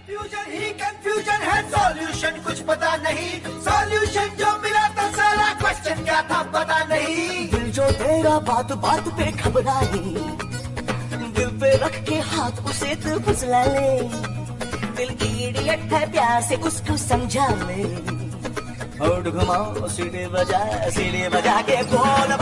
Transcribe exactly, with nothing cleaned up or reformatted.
Confusion ही confusion है, solution कुछ पता नहीं, सॉल्यूशन जो मिला तो सारा क्वेश्चन क्या था पता नहीं। दिल जो तेरा बात बात पे घबराए, दिल पे रख के हाथ उसे तू फुसला ले, दिल इडियट है प्यार से उसको समझा ले। होठ घुमाओ सीढ़ी बजा सीढ़ी बजा के बोल